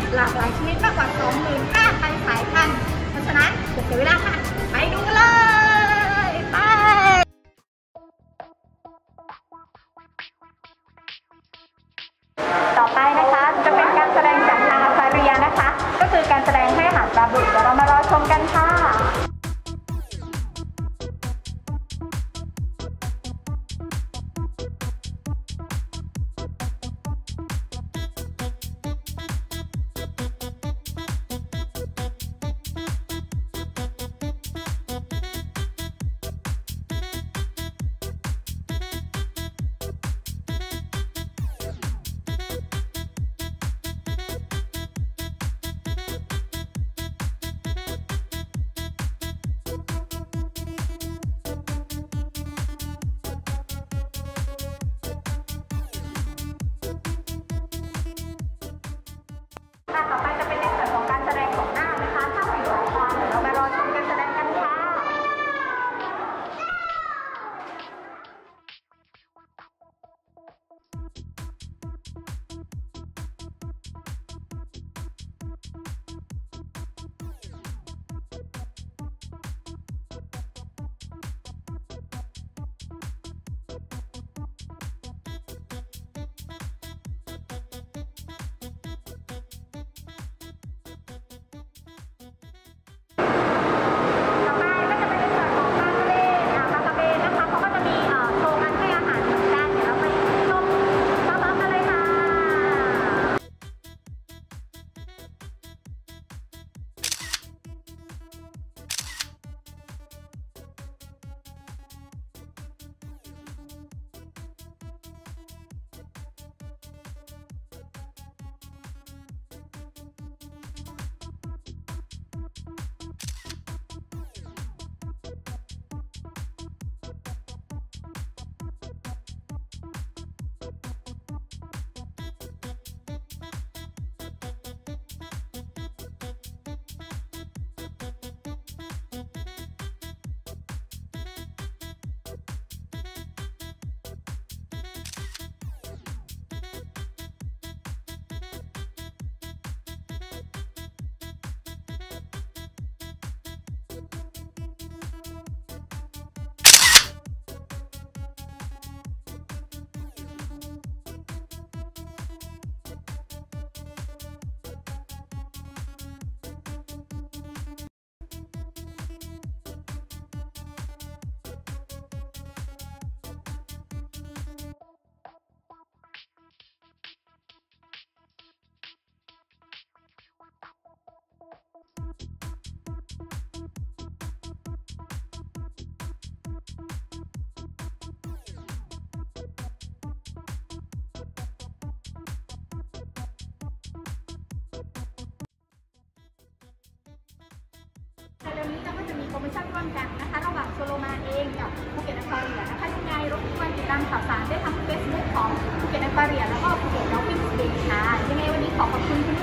หลากหลายชนิดมากกว่า 29,000 สายพันธุ์เพราะฉะนั้นอย่าเสียเวลาค่ะไปดูเลยไปต่อไปนะคะจะเป็นการแสดงจากทางอควาเรียนะคะก็คือการแสดงให้อาหารปลาบึกเดี๋ยวเรามารอชมกันค่ะต่อไปจะเป็นในส่วนของการแสดงของหน้านะคะถ้ามีหลายตอนเดี๋ยวเราไปรอชมการแสดงกันค่ะเร็วนี้เราก็จะมีโปรโมชั่นร่วมกันนะคะระหว่างโซโลมาเองกับภูเก็ตอควาเรียนะคะยังไงรบกวนติดตามข่าวสารได้ทางเฟซบุ๊กของภูเก็ตอควาเรียแล้วก็ภูเก็ตดอลฟินสเตย์ค่ะยังไงวันนี้ขอบคุณคุณ